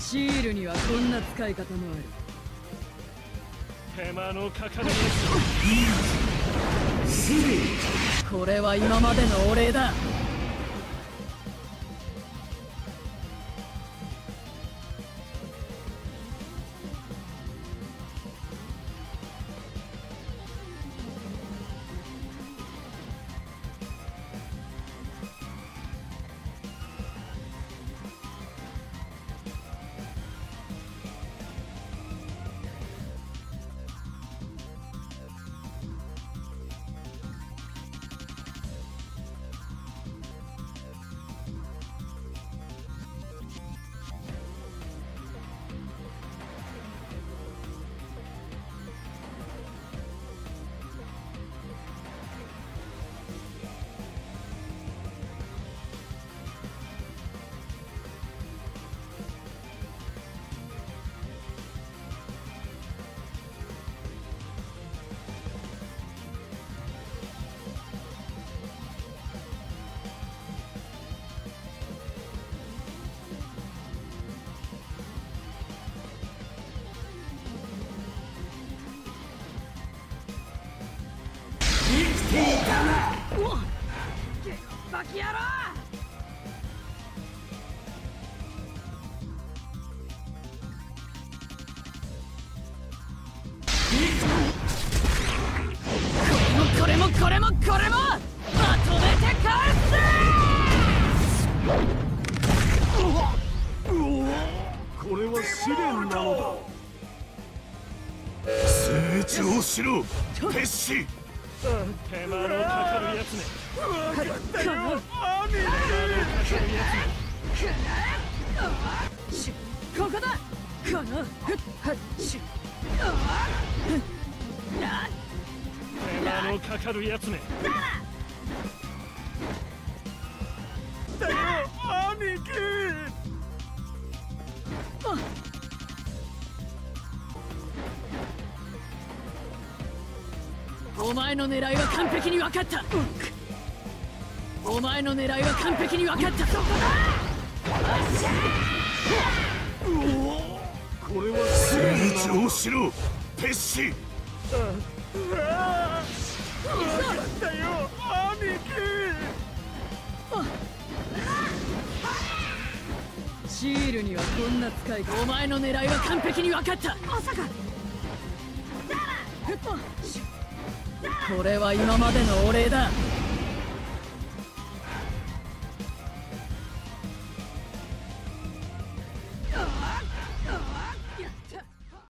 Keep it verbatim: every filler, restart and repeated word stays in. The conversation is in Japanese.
シールにはこんな使い方もある。 手間のかかるやつ。これは今までのお礼だ。バキ野郎！これもこれもこれもこれもまとめて返す！ これは試練なのだ。成長しろペッシ。手間のかかるやつね。分かったよ、アミ。 ここだ。この手間のかかるやつね。だよ、兄貴。 お前の狙いは完璧に分かった。お前の狙いは完璧に分かった。そこだ。 これは成長しろペッシ。分かったよ、兄貴。 シールにはこんな使い方。お前の狙いは完璧に分かった。まさか。これは今までのお礼だ。